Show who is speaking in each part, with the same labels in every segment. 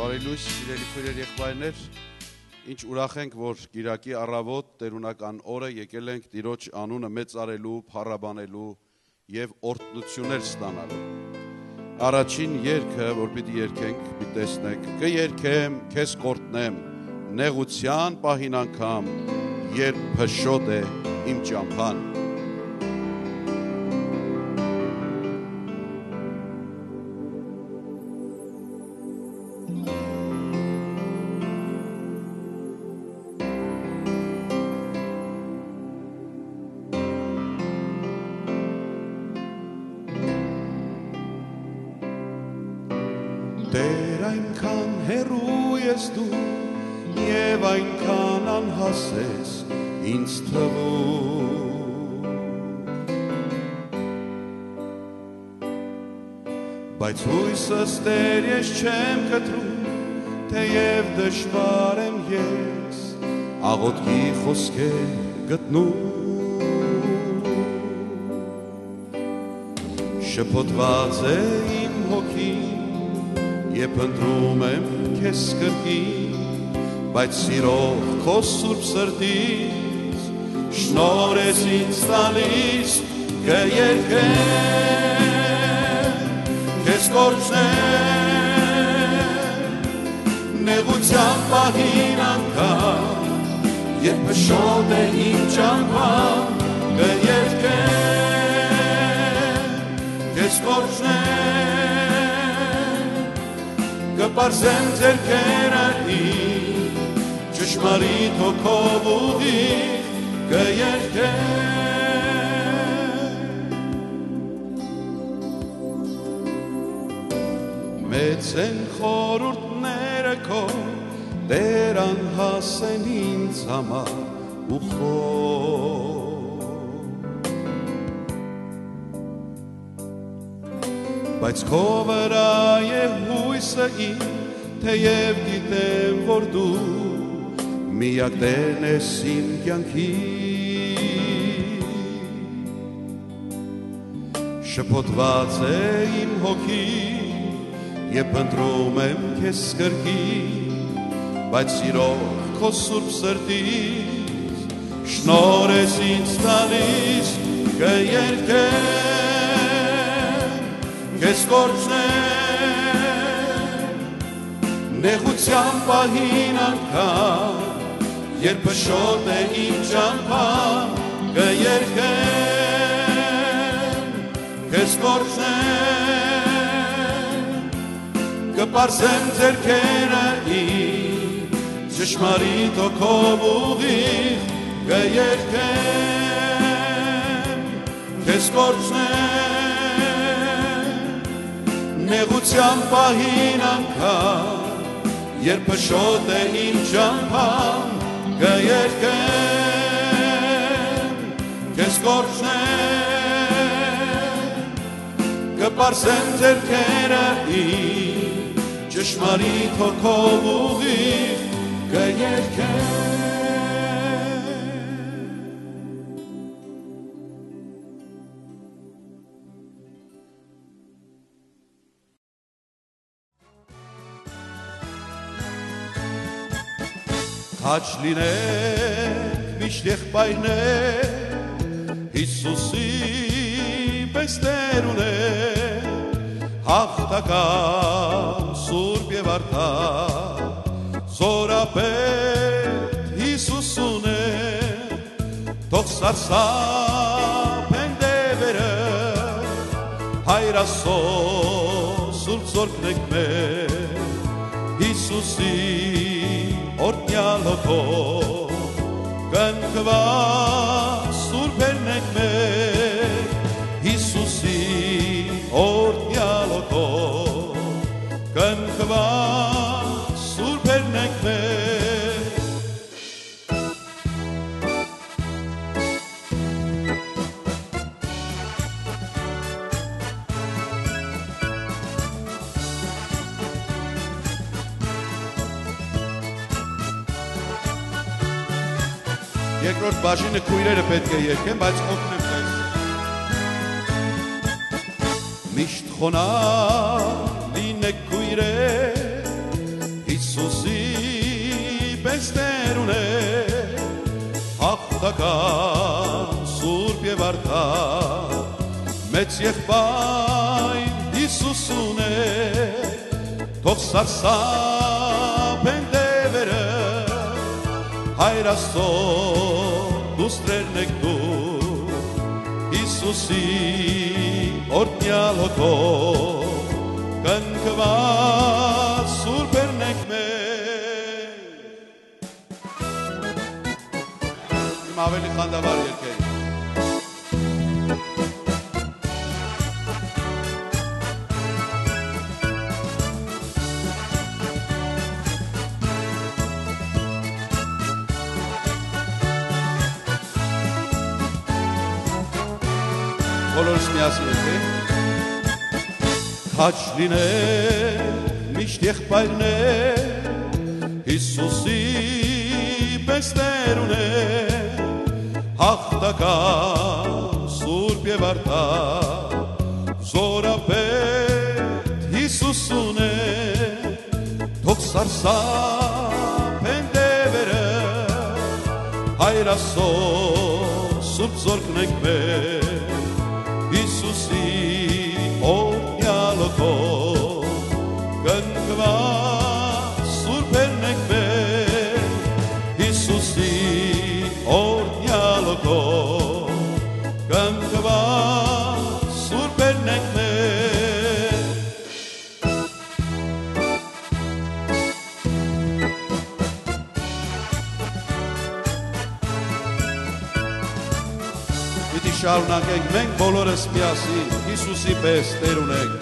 Speaker 1: Բարելույս, սիրելի քույրեր, եղբայրներ, ինչ ուրախ ենք, որ Կիրակի առավոտ տերունական օրը եկել ենք Տիրոջ անունը մեծարելու, փառաբանելու եւ օրհնություններ ստանալու։ Առաջին երգը, որ պիտի երգենք, պիտի տեսնեք, կերգեմ, քեզ կորտնեմ, նեղության պահին անգամ, երբ փշոտ է իմ ճամփան։
Speaker 2: Տեր այնքան հեռու ես դու և այնքան անհասես ինձ թվում Բայց հույսս Տեր ես չեմ կտրում թեև դժվար եմ ես աղոթքի խոսքեր գտնում Շփոթված է իմ հոգին Եվ ընտրում եմ քեզ կրկին, բայց սիրող քո սուրբ սրտից շնորհ ես ինձ տալիս կերգեմ, քեզ կորցնեմ, նեղության պահին անգամ, երբ փշոտ է իմ ճամփան, կերգեմ, քեզ կորցնեմ Կպարզեմ ձեռքերը իմ, ճշմարիտ հոգով ուղիղ կերգեմ Մեծ են խորհուրդները քո, Տեր անհասեն ինձ համար ու խոր Բայց քո վրա է հույսը իմ, թեև գիտեմ, որ դու միակ Տերն ես իմ կյանքի Շփոթված է իմ հոգին, երբ ընտրում եմ քեզ կրկին, բայց սիրող քո սուրբ սրտից շնորհ ես ինձ տալիս կերգեմ Քեզ կորցնեմ, նեղության պահին անգամ, երբ փշոտ է իմ ճամփան, կերգեմ, քեզ կորցնեմ, կպարզեմ ձեռքերը իմ, ճշմարիտ հոգով ուղիղ, կերգեմ, քեզ կորցնեմ Նեղության պահին անգամ, երբ փշոտ է իմ ճամփան, կերգեմ, քեզ կորցնեմ, կպարզեմ ձեռքերը իմ, ճշմարիտ հոգով ուղիղ կերգեմ Հաչ լինեք միշտ եղբայրներ, Հիսուսի պես Տեր ունեք, հաղթական սուրբ եւ արդար, զորապետ Հիսուս ունեք, թող սարսափեն դևերը, Հայր Աստծո սուրբ զորքն եք մեր, Հիսուսի Օրհնյալ հոգով կնքված սուրբերն եք մեր, Հիսուսի օրհնյալ հոգով կնքված սուրբերն եք մեր
Speaker 1: Երկրորդ բաժինը քույրերը պետք է երգեն, բայց օգնեմ ձեզ։
Speaker 2: Միշտ խոնարհ լինեք քույրեր, Հիսուսի պես Տեր ունենք, հաղթական սուրբ եւ արդար, մեծ եղբայր Հիսուս ունենք, թող սարսափեն դևերը, Հայր Աստծո դուստրերն եք դու, Հիսուսի օրհնյալ հոգով, կնքված սուրբերն եք մեր։ Իմ ավելի խանդավառ երգեր։ Բոլորս միասին եք։ Քաջ լիներ միշտ եղբայրներ, Հիսուսի պես Տեր ունենք, հաղթական սուրբ եւ արդար, զորապետ Հիսուս ունենք, թող սարսափեն դևերը, Հայր Աստծո սուրբ զորքն եք մեր, Հիսուսի օրհնյալ հոգով, կնքված սուրբերն եք մեր, Հիսուսի օրհնյալ հոգով, կնքված սուրբերն եք մեր։ Պիտի շարունակենք մենք բոլորս միասին, Հիսուսի պես Տեր ունենք։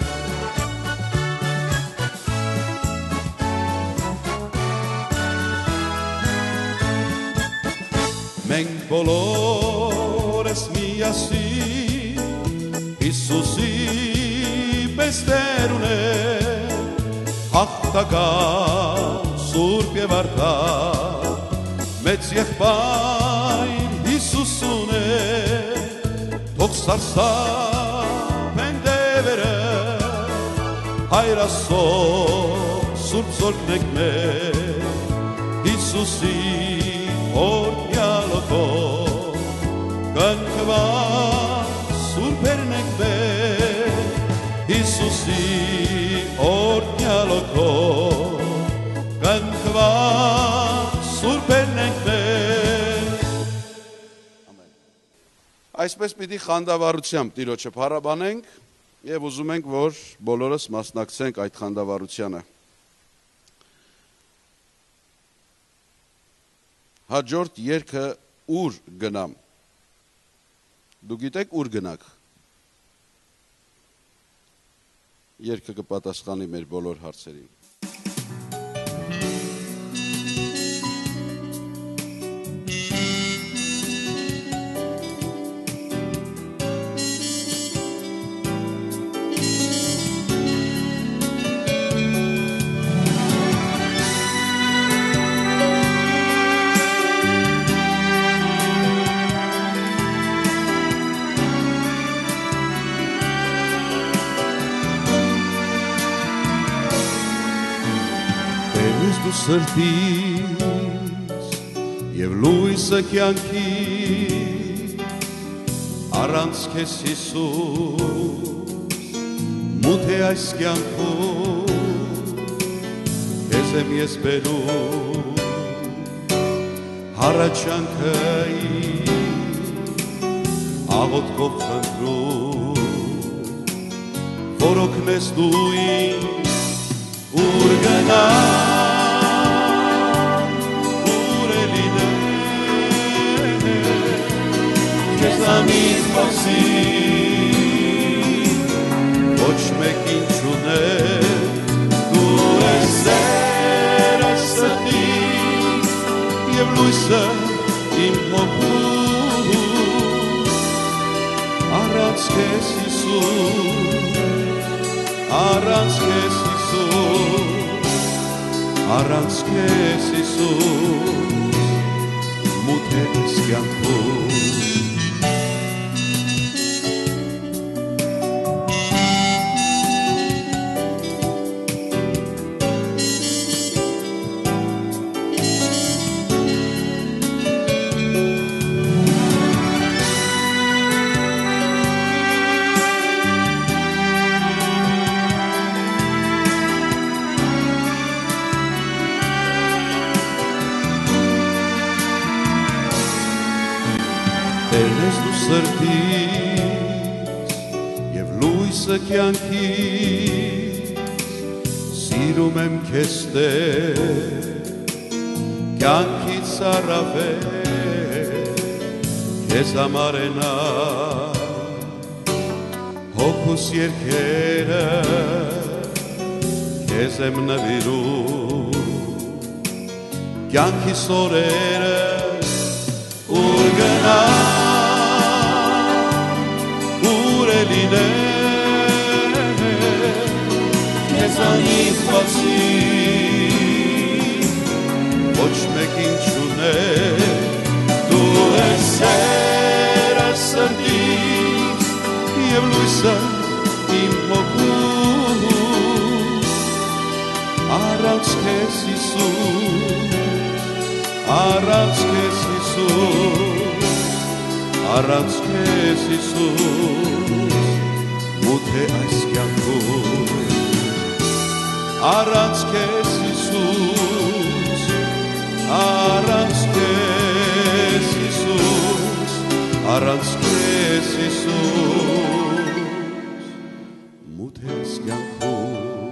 Speaker 2: Մենք բոլորս միասին, Հիսուսի պես Տեր ունենք, հաղթական սուրբ եւ արդար, մեծ եղբայր Հիսուս ունենք, թող սարսափեն դևերը, Հայր Աստծո սուրբ զորքն եք մեր, Հիսուսի օրհնյալ հոգով, կնքված սուրբերն եք մեր, Հիսուսի օրհնյալ հոգով, կնքված սուրբերն եք մեր։
Speaker 1: Այսպես պիտի խանդավառությամբ Տիրոջը փառաբանենք եւ ուզում ենք, որ բոլորս մասնակցենք այդ խանդավառությանը։ Հաջորդ երգը ուր գնամ։ Դու գիտեք ուր գնաք։ Երգը կպատասխանի մեր բոլոր հարցերին։ Սրտից և լույսը կյանքի, առանց քեզ Հիսուս, մութ է այս կյանքում, քեզ եմ ես բերում, հառաչանքը աղոթքով խնդրում, որ օգնես դու ինձ, ուր գնամ, Քեզանից բացի ոչ մեկին չունեմ, դու ես սերս սրտիս և լույսը իմ հոգուս, առանց քեզ Հիսուս, առանց քեզ Հիսուս, առանց քեզ Հիսուս, մութ է այս կյանքում։
Speaker 2: ես դու սրտից և լույսը կյանքից, սիրում եմ քեզ Տեր, կյանքից առավել, քեզ համար են հոգուս երգերը, քեզ եմ նվիրում, կյանքիս օրերս ուր գնամ, ուր է լինեմ, քեզանից բացի ոչ մեկին չունեմ, դու ես սերս սրտիս և լույսը իմ հոգուս, առանց քեզ Հիսուս, առանց քեզ Հիսուս, առանց քեզ Հիսուս, մութ է այս կյանքում, առանց քեզ Հիսուս, առանց քեզ Հիսուս, առանց քեզ Հիսուս, մութ է այս կյանքում։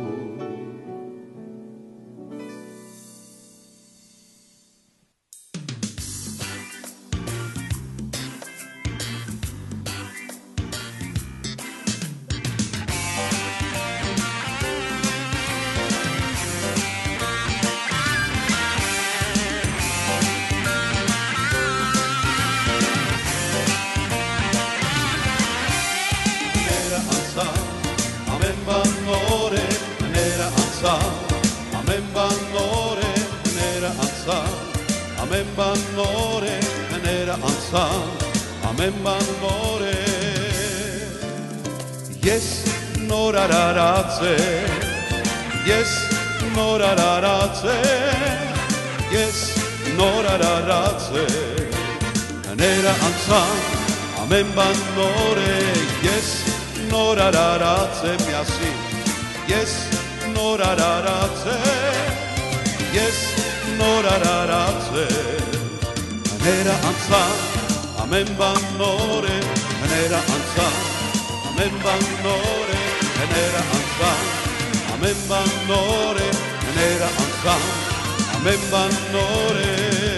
Speaker 2: Ես նոր արարած եմ, ես նոր արարած եմ, ես նոր արարած եմ, հները անցան, ամեն բան նոր է, ես նոր արարած եմ միասին, ես նոր արարած եմ, ես նոր արարած եմ, հները անցան, ամեն բան նոր է, հները անցան, ամեն բան նոր է, հները անցան, ամեն բան նոր է, հները անցան, ամեն բան նոր է,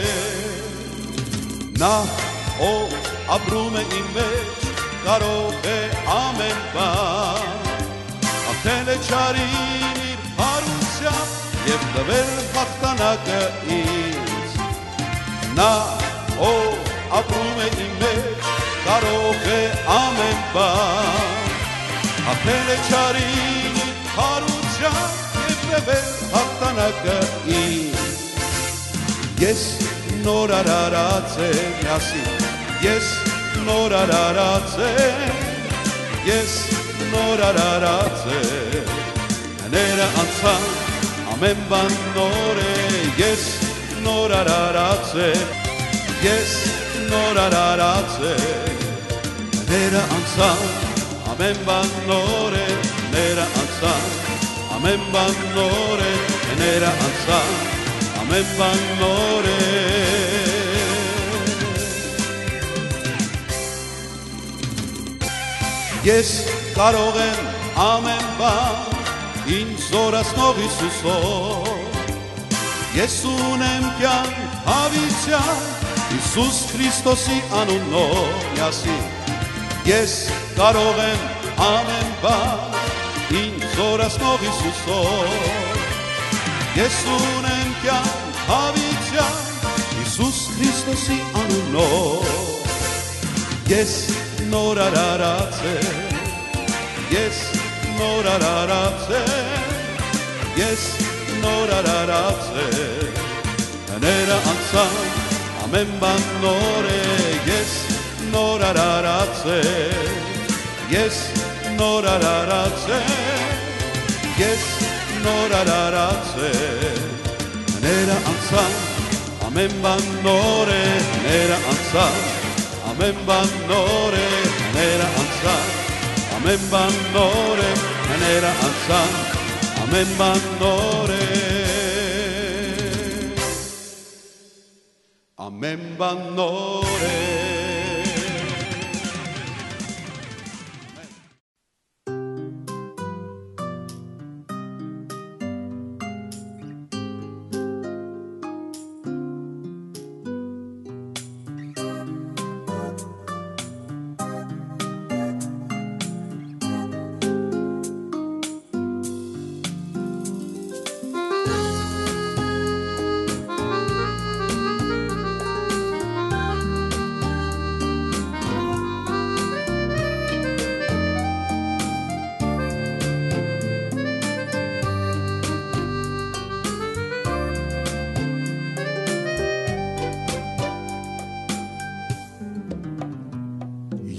Speaker 2: նա ով ապրում է իմ մեջ, կարող է ամեն բան, հաղթել է չարին իր հարությամբ և տվել հաղթանակը ինձ, նա ով ապրում է իմ մեջ, կարող է ամեն բան, հաղթել է չարին իր հարությամբ և տվել հաղթանակը ինձ, ես նոր արարած եմ միասին, ես նոր արարած եմ, ես նոր արարած եմ, հները անցան, ամեն բան նոր է, ես նոր արարած եմ, ես նոր արարած եմ, հները անցան, ամեն բան նոր է, հները անցան, ամեն բան նոր է, հները անցան, ամեն բան նոր է, ես կարող եմ ամեն բան, ինձ զորացնող Հիսուսով, ես ունեմ կյանք հավիտյան, Հիսուս Քրիստոսի անունով միասին, ես կարող եմ ամեն բան, ինձ զորացնող Հիսուսով, ես ունեմ կյանք հավիտյան, Հիսուս Քրիստոսի անունով, ես նոր արարած եմ, ես նոր արարած եմ, ես նոր արարած եմ, հները անցան, ամեն բան նոր է, ես նոր արարած եմ, ես նոր արարած եմ, ես նոր արարած եմ, հները անցան, ամեն բան նոր է, հները անցան, ամեն բան նոր է, հները անցան, ամեն բան նոր է, հները անցան, ամեն բան նոր է, ամեն բան նոր է,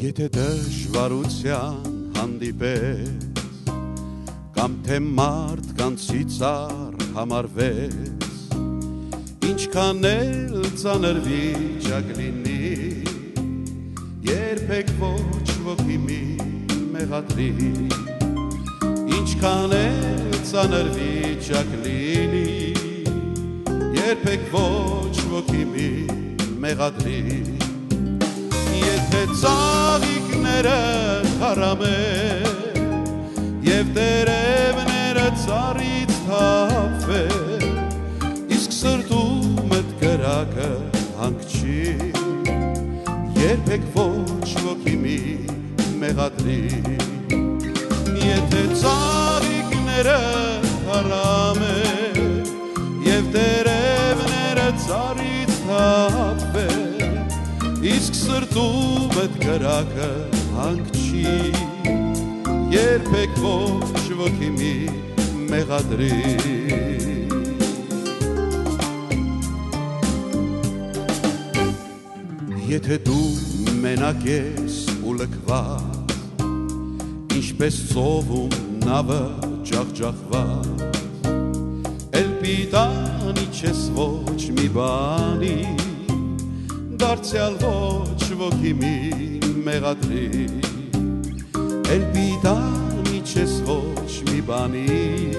Speaker 2: Եթե դժվարության հանդիպես կամ թե մարդ կանցից համարվես, ինչքան էլ ծանր վիճակ լինի, երբեք ոչ ոքի մի մեղադրի, ինչքան էլ ծանր վիճակ լինի, երբեք ոչ ոքի մի մեղադրի, եթե ծաղիկները խարամեն և տերևները ծառից թափվեն, իսկ սրտումդ կրակը հանգչի, երբեք ոչ ոքի մի մեղադրի, եթե ծաղիկները խարամեն և տերևները ծառից թափվեն, իսկ սրտումդ կրակը հանգչի, երբեք ոչ ոքի մի մեղադրի, եթե դու մենակ ես ու լքված, ինչպես ծովում նավը ջախջախված, էլ պիտանի չես ոչ մի բանի, դարձյալ ոչ ոքի մի մեղադրի, էլ պիտանի չես ոչ մի բանի,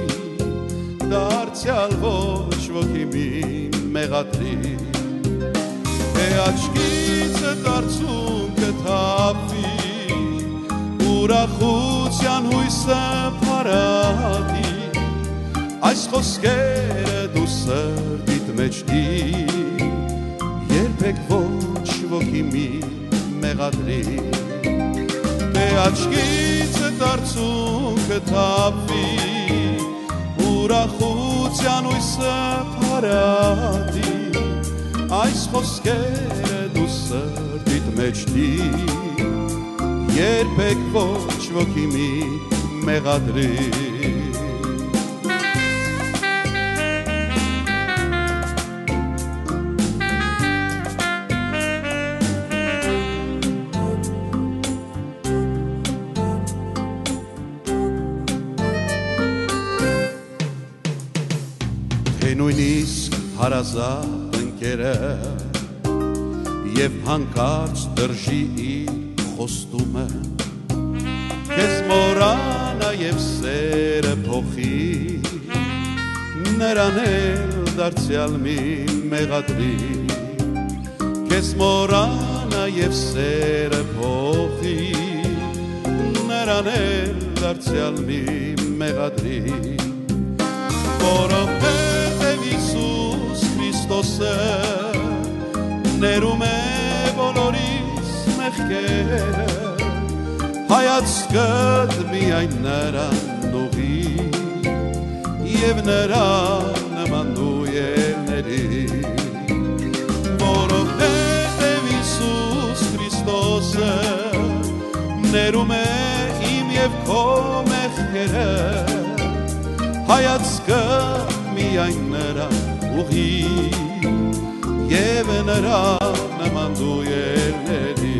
Speaker 2: դարձյալ ոչ ոքի մի մեղադրի, թե աչքիցդ արցունքը թափվի, ուրախության հույսը փարատի, այս խոսքերը դու սրտիդ մեջ դի, երբեք ոչ ոքի մի մեղադրի, թե աչքիցդ արցունքը թափվի, ուրախության հույսը փարատի, այս խոսքերը դու սրտիդ մեջ դի, երբեք ոչ ոքի մի մեղադրի, նույնիսկ հարազատ ընկերը և հանկարծ դրժի իր խոստումը, քեզ մոռանա և սերը փոխի, նրան էլ դարձյալ մի մեղադրի, քեզ մոռանա և սերը փոխի, նրան էլ դարձյալ մի մեղադրի, որովհետև Հիսուս Քրիստոսը ներում է բոլորիս մեղքերը, հայացքդ միայն նրան ուղղի և նրան նման դու ելների, որովհետև Հիսուս Քրիստոսը ներում է իմ և քո մեղքերը, հայացքը միայն նրան ուղղի և նրան նման դու ելների,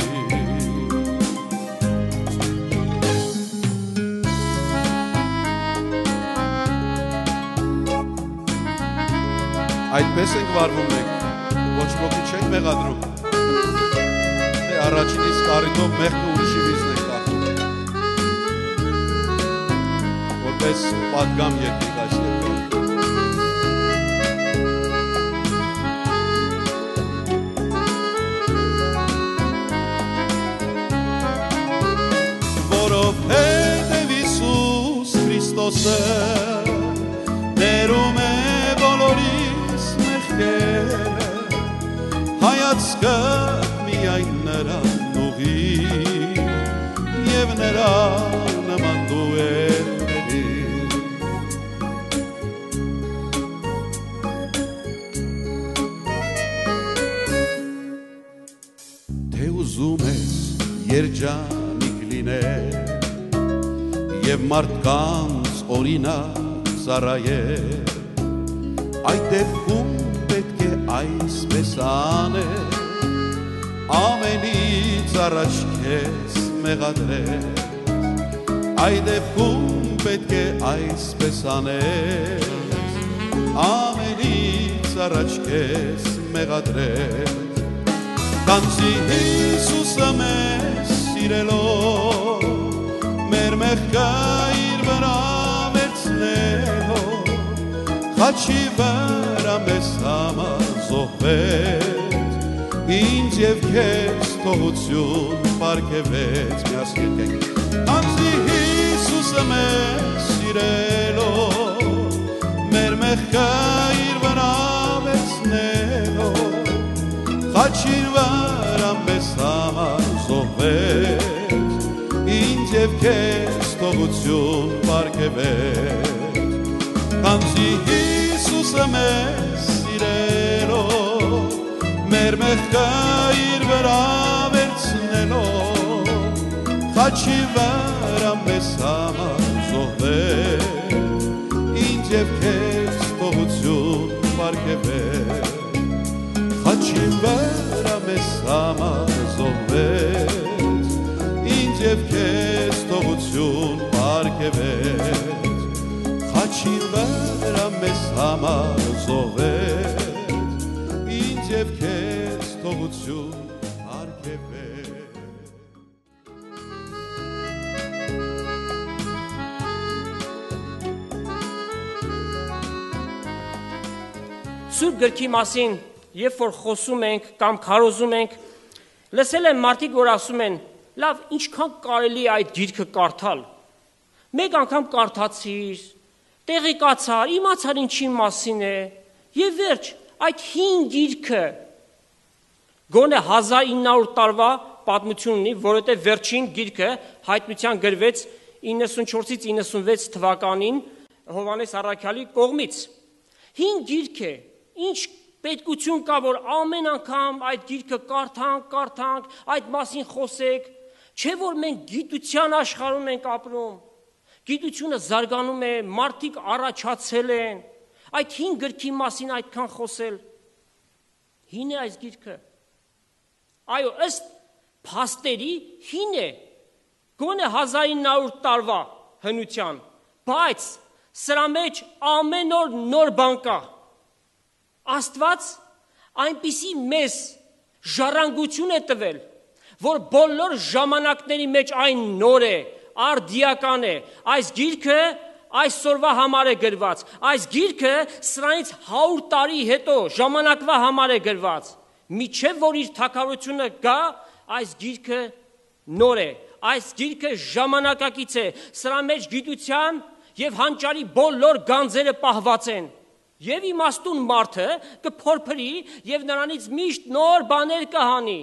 Speaker 2: այդպես ենք վարվում մենք, ոչ ոքի չենք մեղադրում, թե առաջինից կարիթով մեղքը ուրիշի վիզն ենք կախում, որպես պատգամ եկենք այս երկրում, որովհետև Հիսուս Քրիստոսը ներում է բոլորիս մեղքերը, հայացքը միայն նրան ուղղի և նրան նման դու ելների, թե ուզում ես երջանիկ լինել և մարդկանց օրինակ ծառայել, այդ դեպքում պետք է այսպես անել, ամենից առաջ քեզ մեղադրես, այդ դեպքում պետք է այսպես անես, ամենից առաջ քեզ մեղադրես, քանզի Հիսուսը մեզ սիրելով, մեր մեղքը իր վրա վերցնելով, խաչի վրա մեզ համար զոհվեց, ինձ և քեզ թողություն պարգևեց, միասին եկեք, քանզի Հիսուսը մեզ սիրելով, մեր մեղքը իր վրա վերցնելով, խաչի վրա մեզ համար զոհվեց, ինձ և քեզ թողություն պարգևեց, քանզի Հիսուսը մեզ սիրելով, մեր մեղքը իր վրա վերցնելով, խաչի վրա մեզ համար զոհվեց, ինձ և քեզ թողություն պարգևեց, խաչի վրա մեզ համար զոհվեց, ինձ և քեզ թողություն պարգևեց, խաչի վրա մեզ համար զոհվեց, ինձ և քեզ թողություն պարգևեց։
Speaker 3: Սուրբ գրքի մասին, երբ որ խոսում ենք կամ քարոզում ենք, լսել եմ մարդիկ, որ ասում են, լավ, ինչքան կարելի է այդ գիրքը կարդալ։ Մեկ անգամ կարդացիր, տեղեկացար, իմացար ինչի մասին է, եւ վերջ, այդ 5 գիրքը գոնե 1900 տարվա պատմություն ունի, որովհետեւ վերջին գիրքը հայտնության գրվեց 94-ից 96 թվականին Հովհաննես առաքյալի կողմից։ 5 գիրք է, ինչ պետքություն կա, որ ամեն անգամ այդ գիրքը կարդանք, այդ մասին խոսենք, չէ որ մենք գիտության աշխարհում ենք ապրում, գիտությունը զարգանում է, մարդիկ առաջացել են, այդ 5 գրքի մասին այդքան խոսել, հին է այս գիրքը, այո, ըստ փաստերի հին է, գոնե 1900 տարվա հնության, բայց սրա մեջ ամեն օր նոր բան կա, Աստված այնպիսի մեզ ժառանգություն է տվել, որ բոլոր ժամանակների մեջ այն նոր է, արդիական է, այս գիրքը այսօրվա համար է գրված, այս գիրքը սրանից 100 տարի հետո ժամանակվա համար է գրված, միջև որ իր թագավորությունը գա, այս գիրքը նոր է, այս գիրքը ժամանակակից է, սրա մեջ գիտության և հանճարի բոլոր գանձերը պահված են, և իմաստուն մարդը կփորփրի և նրանից միշտ նոր բաներ կհանի։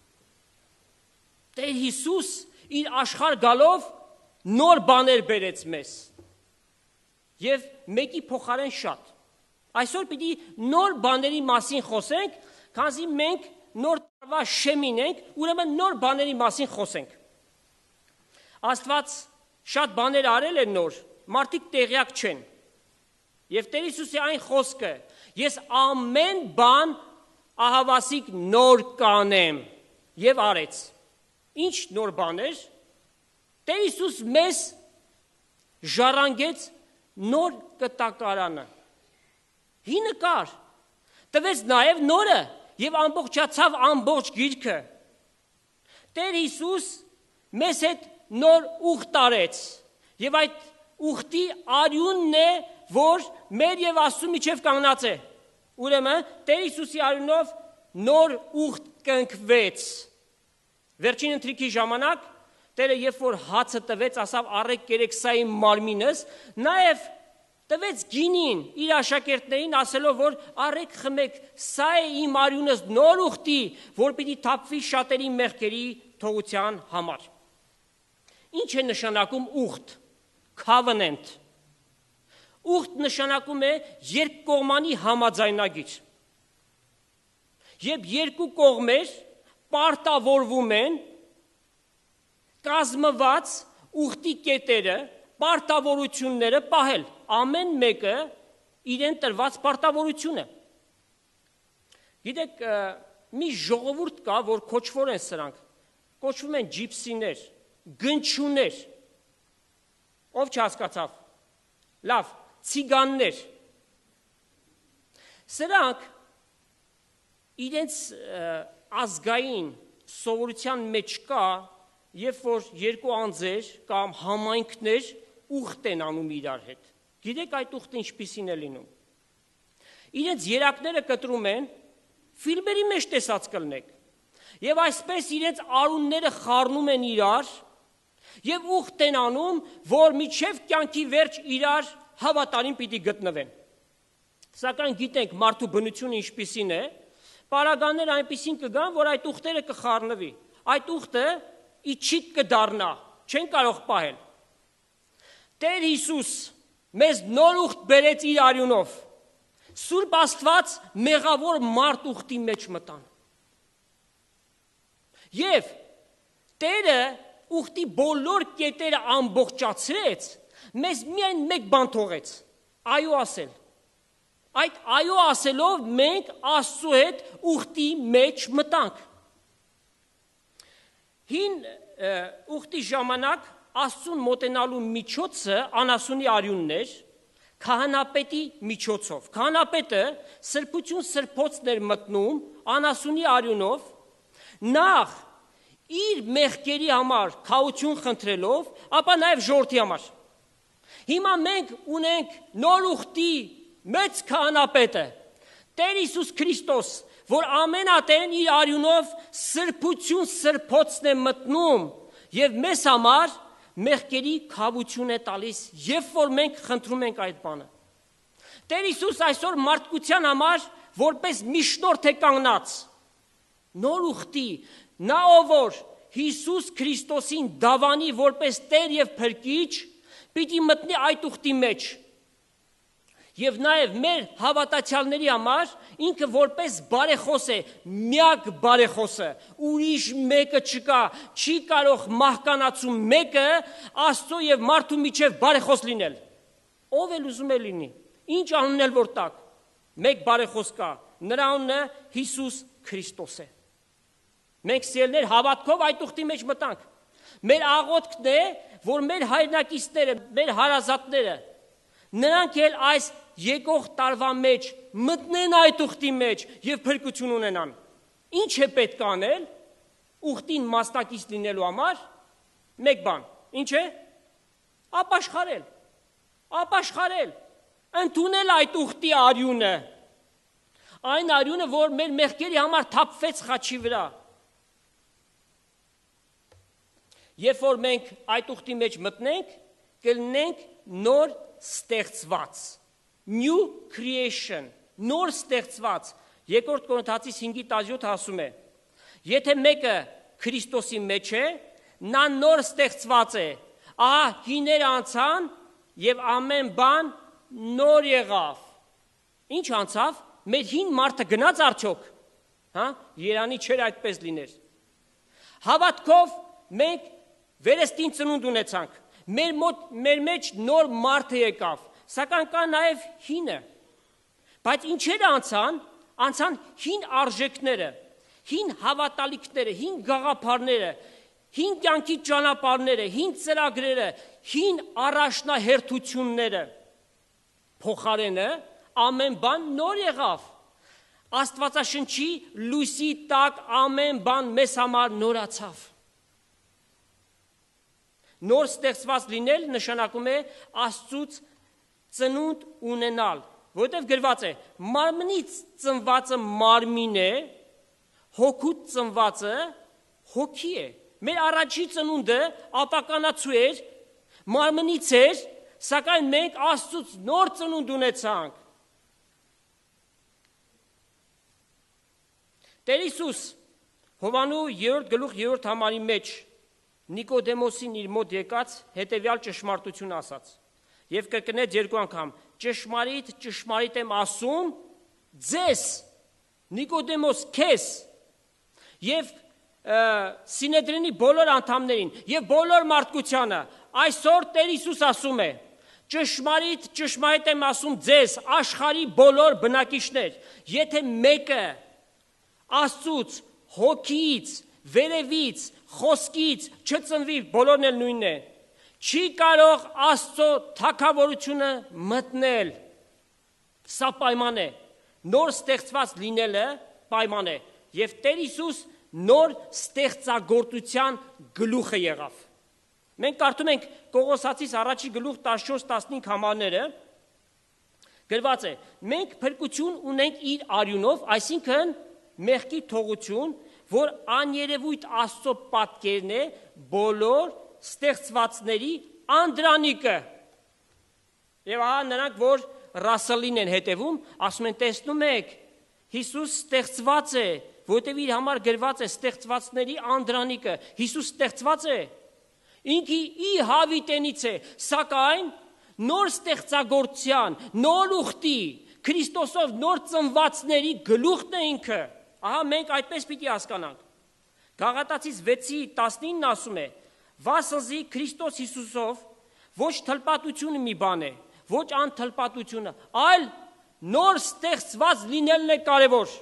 Speaker 3: Տեր Հիսուս իր աշխարհ գալով նոր բաներ բերեց մեզ և մեկի փոխարեն շատ։ Այսօր պիտի նոր բաների մասին խոսենք, քանզի մենք նոր տարվա շեմին ենք, ուրեմն նոր բաների մասին խոսենք։ Աստված շատ բաներ արել է նոր, մարդիկ տեղյակ չեն։ Եվ Տեր Հիսուսի այն խոսքը, ես ամեն բան ահավասիկ նոր կանեմ և արեց։ Ինչ նոր բաներ, Տեր Հիսուս մեզ ժառանգեց նոր կտակարանը, հինը կար, տվեց նաև նորը և ամբողջացավ ամբողջ գիրքը։ Տեր Հիսուս մեզ հետ նոր ուխտ արեց և այդ ուխտի արյունն է, որ մեր և Աստծու միջև կանգնած է։ Ուրեմն Տեր Հիսուսի արյունով նոր ուխտ կնքվեց։ Վերջին ընթրիքի ժամանակ Տերը երբ որ հացը տվեց, ասավ առեք կերեք սա իմ մարմինս, նաև տվեց գինին իր աշակերտներին, ասելով որ առեք խմեք, սա է իմ արյունս նոր ուխտի, որ պիտի թափվի շատերի մեղքերի թողության համար։ Ինչ է նշանակում ուխտ, covenant։ Ուխտ նշանակում է երկկողմանի համաձայնագիր։ Երբ երկու կողմեր պարտավորվում են կազմված ուխտի կետերը, պարտավորությունները պահել, ամեն մեկը իրեն տրված պարտավորությունը։ Գիտեք, մի ժողովուրդ կա, որ կոչվոր են սրանք, կոչվում են ջիպսիներ, գնչուներ, ով չհասկացավ, լավ, ցիգաններ, սրանք իրենց ազգային սովորության մեջ կա, երբ որ երկու անձեր կամ համայնքներ ուխտ են անում իրար հետ, գիտեք այդ ուխտը ինչպիսին է լինում, իրենց երակները կտրում են, ֆիլմերի մեջ տեսած կլնեք, և այսպես իրենց արունները խառնում են իրար, և ուխտ են անում, որ միջև կյանքի վերջ իրար հավատարիմ պիտի գտնվեն, սակայն գիտենք մարդու բնությունը ինչպիսին է, պարագաներ այնպիսին կգան, որ այդ ուխտերը կխառնվի, այդ ուխտը իջիկ կդառնա, չեն կարող պահել, Տեր Հիսուս մեզ նոր ուխտ բերեց իր արյունով, Սուրբ Աստված մեղավոր մարդ ուխտի մեջ մտան, և Տերը ուխտի բոլոր կետերը ամբողջացրեց, մեզ միայն մեկ բան թողեց, այո ասել, այդ այո ասելով մենք Աստծու հետ ուխտի մեջ մտանք, հին ուխտի ժամանակ Աստծուն մոտենալու միջոցը անասունի արյունն էր, քահանապետի միջոցով, քահանապետը սրբություն սրբոցն էր մտնում անասունի արյունով, նախ իր մեղքերի համար քահություն խնդրելով, ապա նաև ժողովրդի համար, հիմա մենք ունենք նոր ուխտի մեծ քահանապետը, Տեր Հիսուս Քրիստոս, որ ամենատեն իր արյունով սրբություն սրբոցն է մտնում և մեզ համար մեղքերի քավություն է տալիս, երբ որ մենք խնդրում ենք այդ բանը։ Տեր Հիսուս այսօր մարդկության համար որպես միջնորդ է կանգնած, նոր ուխտի, նա ով որ Հիսուս Քրիստոսին դավանի որպես Տեր և Փրկիչ, պիտի մտնի այդ ուխտի մեջ։ Եվ նաև մեր հավատացյալների համար ինքը որպես բարեխոս է, միակ բարեխոսը, ուրիշ մեկը չկա, չի կարող մահկանացու մեկը Աստծո և մարդու միջև բարեխոս լինել։ Ով էլ ուզում է լինի, ինչ անուն էլ որ տակ, մեկ բարեխոս կա, նրա անունը Հիսուս Քրիստոս է։ Մենք սիրելիներ հավատքով այդ ուխտի մեջ մտանք։ Մեր աղոթքն է, որ մեր հայրենակիցները, մեր հարազատները, նրանք էլ այս եկող տարվա մեջ մտնեն այդ ուխտի մեջ և փրկություն ունենան։ Ինչ է պետք անել ուխտին մասնակից լինելու համար։ Մեկ բան, ինչ է։ Ապաշխարել, ընդունել այդ ուխտի արյունը, այն արյունը, որ մեր մեղքերի համար թափվեց խաչի վրա։ Երբ որ մենք այդ ուխտի մեջ մտնենք, կլինենք նոր ստեղծված, new creation, նոր ստեղծված, երկրորդ Կորինթացիս 5:17 ասում է, եթե մեկը Քրիստոսի մեջ է, նա նոր ստեղծված է, ահա հիները անցան և ամեն բան նոր եղավ։ Ինչ անցավ, մեր հին մարդը գնաց արդյոք, երանի չէր այդպես լիներ։ Հավատքով մենք վերստին ծնունդ ունեցանք, մեր մեջ նոր մարդը եկավ, սակայն կա նաև հինը, բայց ինչերը անցան հին արժեքները, հին հավատալիքները, հին գաղափարները, հին կյանքի ճանապարհները, հին ծրագրերը, հին առաջնահերթությունները, փոխարենը ամեն բան նոր եղավ, Աստվածաշնչի լույսի տակ ամեն բան մեզ համար նորացավ։ Նոր ստեղծված լինել նշանակում է Աստծուց ծնունդ ունենալ, որովհետև գրված է, մարմնից ծնվածը մարմին է, հոգուց ծնվածը հոգի է։ Մեր առաջի ծնունդը ապականացու էր, մարմնից էր, սակայն մենք Աստծուց նոր ծնունդ ունեցանք։ Տեր Հիսուս Հովանու 3:3 համարի մեջ Նիկոդեմոսին իր մոտ եկած հետևյալ ճշմարտություն ասաց և կրկնեց երկու անգամ. ճշմարիտ եմ ասում ձեզ, Նիկոդեմոս, քեզ և Սինեդրինի բոլոր անդամներին և բոլոր մարդկությանը այսօր Տեր Հիսուս ասում է. ճշմարիտ եմ ասում ձեզ, աշխարհի բոլոր բնակիչներ, եթե մեկը Աստծուց, հոգիից, վերևից, խոսքից չծնվի, բոլորն էլ նույնն է։ Չի կարող Աստծո թագավորությունը մտնել։ Սա պայման է։ Նոր ստեղծված լինելը պայման է։ Եվ Տեր Հիսուս նոր ստեղծագործության գլուխը եղավ։ Մենք կարդում ենք Կողոսացիս առաջի գլուխ 14-15 համարները, գրված է. մենք փրկություն ունենք իր արյունով, այսինքն մեղքի թողություն, որ աներևույթ Աստծո պատկերն է բոլոր ստեղծվածների անդրանիկը։ Եվ ահա նրանք, որ Ռասելին են հետևում, ասում են, տեսնում եք, Հիսուս ստեղծված է, որտեղ իր համար գրված է ստեղծվածների անդրանիկը։ Հիսուս ստեղծված է, ինքը իր հավիտենից է, սակայն նոր ստեղծագործության, նոր ուխտի, Քրիստոսով նոր ծնվածների գլուխն է ինքը։ Ահա մենք այդպես պիտի հասկանանք։ Գաղատացիս 6:19-ն ասում է. «Վասնզի Քրիստոս Հիսուսով ոչ թլպատությունը մի բան է, ոչ անթլպատությունը, այլ նոր ստեղծված լինելն է կարևոր»։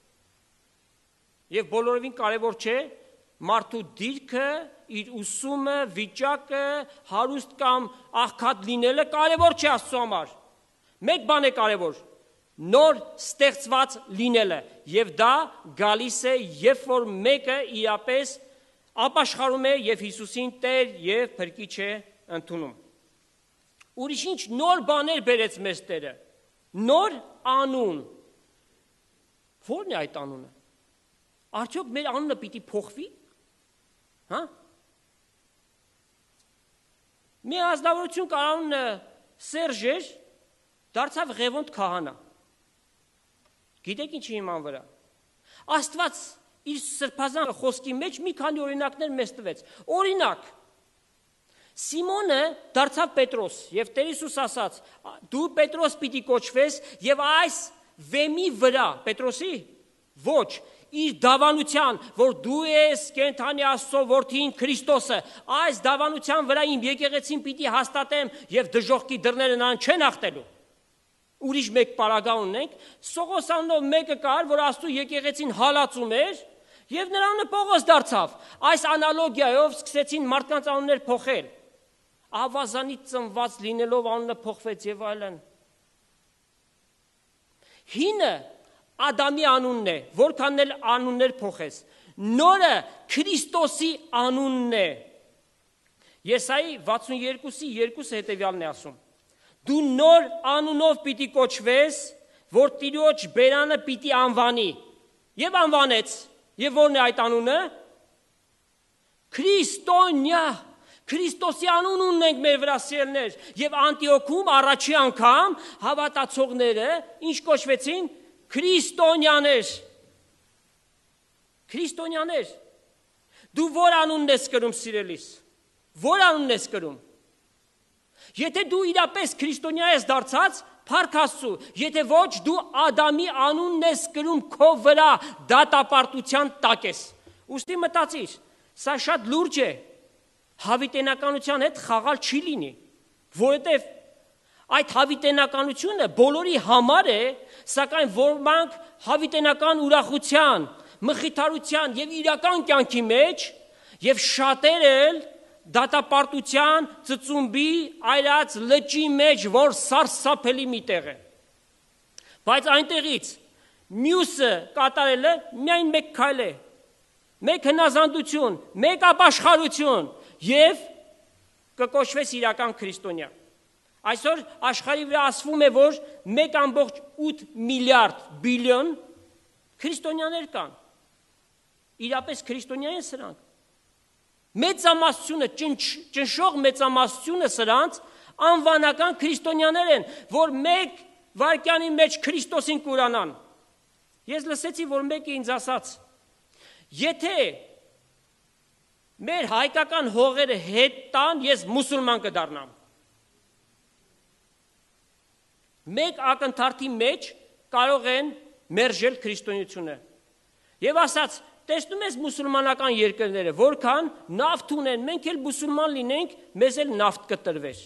Speaker 3: Եվ բոլորովին կարևոր չէ մարդու դիրքը, իր ուսումը, վիճակը, հարուստ կամ աղքատ լինելը կարևոր չէ Աստծո համար։ Մեկ բան է կարևոր՝ նոր ստեղծված լինելը, եւ դա գալիս է, երբ որ մեկը իրապես ապաշխարում է եւ Հիսուսին Տեր եւ Փրկիչ է ընդունում։ Ուրիշ ինչ նոր բաներ բերեց մեզ Տերը։ Նոր անուն։ Ո՞րն է այդ անունը։ Արդյոք մեր անունը պիտի փոխվի։ Հա։ Մի ազնվորություն կար անունը Սերժ էր, դարձավ Ղևոնդ քահանա։ Գիտեք ինչի հիման վրա։ Աստված իր սրբազան խոսքի մեջ մի քանի օրինակներ մեզ տվեց։ Օրինակ, Սիմոնը դարձավ Պետրոս, եւ Տեր Հիսուս ասաց. դու Պետրոս պիտի կոչվես, եւ այս վեմի վրա, Պետրոսի, ոչ, իր դավանության, որ դու ես կենթանի Աստծո որդին Քրիստոսը, այս դավանության վրա իմ եկեղեցին պիտի հաստատեմ եւ դժոխքի դռները նրան չեն ախտելու։ Ուրիշ մեկ պարագա ունենք, Սողոս անունով մեկը կար, որ Աստծո եկեղեցին հալածում էր եւ նրան Պողոս դարձավ։ Այս անալոգիայով սկսեցին մարդկանց անուններ փոխել։ Ավազանից ծնված լինելով անունը փոխվեց եւ այլն։ Հինը Ադամի անունն է, որքան էլ անուններ փոխես։ Նորը Քրիստոսի անունն է։ Եսայի 62:2 հետևյալն է ասում. դու նոր անունով պիտի կոչվես, որ Տիրոջ բերանը պիտի անվանի։ Եվ անվանեց։ Եվ ո՞րն է այդ անունը։ Քրիստոնյա։ Քրիստոսի անուն ունենք մեր վրա սիրելիներ, եւ Անտիոքում առաջի անգամ հավատացողները ինչ կոչվեցին։ Քրիստոնյաներ։ Քրիստոնյաներ։ Դու ո՞ր անունն ես կրում, սիրելիս։ Ո՞ր անունն ես կրում։ Եթե դու իրապես քրիստոնյա ես դարձած, փառք Աստծո, եթե ոչ, դու Ադամի անունն ես կրում քո վրա, դատապարտության տակ ես։ Ուստի մտածիր, սա շատ լուրջ է։ Հավիտենականության հետ խաղալ չի լինի, որովհետև այդ հավիտենականությունը բոլորի համար է, սակայն ոմանք հավիտենական ուրախության, մխիթարության եւ իրական կյանքի մեջ եւ շատերը դատապարտության ծծումբի այրած լճի մեջ, որ սարսափելի մի տեղ է։ Բայց այնտեղից մյուսը կատարելը միայն մեկ քայլ է, մեկ հնազանդություն, մեկ ապաշխարություն եւ կկոչվես իրական քրիստոնյա։ Այսօր աշխարհի վրա ասվում է, որ 1.8 միլիարդ բիլիոն քրիստոնյաներ կան։ Իրապես քրիստոնյա են սրանք։ Մեծամասնությունը, ճնշող մեծամասնությունը սրանց անվանական քրիստոնյաներ են, որ մեկ վայրկյանի մեջ Քրիստոսին կուրանան։ Ես լսեցի, որ մեկը ինձ ասաց. եթե մեր հայկական հողերը հետ տան, ես մուսուլման կդառնամ։ Մեկ ակնթարթի մեջ կարող են մերժել քրիստոնեությունը։ Եվ ասաց, տեսնում ես մուսուլմանական երկրները, որքան նավթ ունեն, մենք էլ մուսուլման լինենք, մեզ էլ նավթ կտրվեր։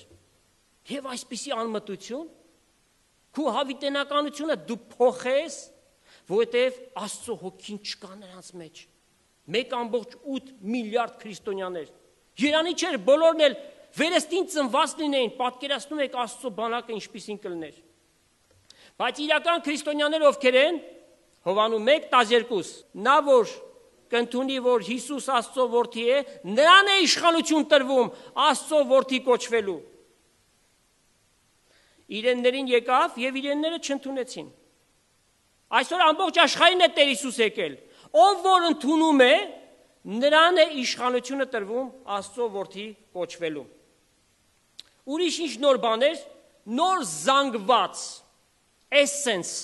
Speaker 3: Եվ այսպիսի անմտություն, քու հավիտենականությունը դու փոխես, որովհետև Աստծո հոգին չկա նրանց մեջ։ 1.8 միլիարդ քրիստոնյաներ։ Երանի չէր բոլորն էլ վերստին ծնված լինեին, պատկերացնում եք Աստծո բանակը ինչպիսին կլներ։ Բայց իրական քրիստոնյաներ ովքեր են, Հովանու 1:12, նա որ կընդունի, որ Հիսուս Աստծո որդի է, նրան է իշխանություն տրվում Աստծո որդի կոչվելու։ Իրեններին եկավ եւ իրենները չընդունեցին։ Այսօր ամբողջ աշխարհին է Տեր Հիսուս եկել։ Ով որ ընդունում է, նրան է իշխանությունը տրվում Աստծո որդի կոչվելու։ Ուրիշ ինչ նոր բաներ, նոր զանգված, essence,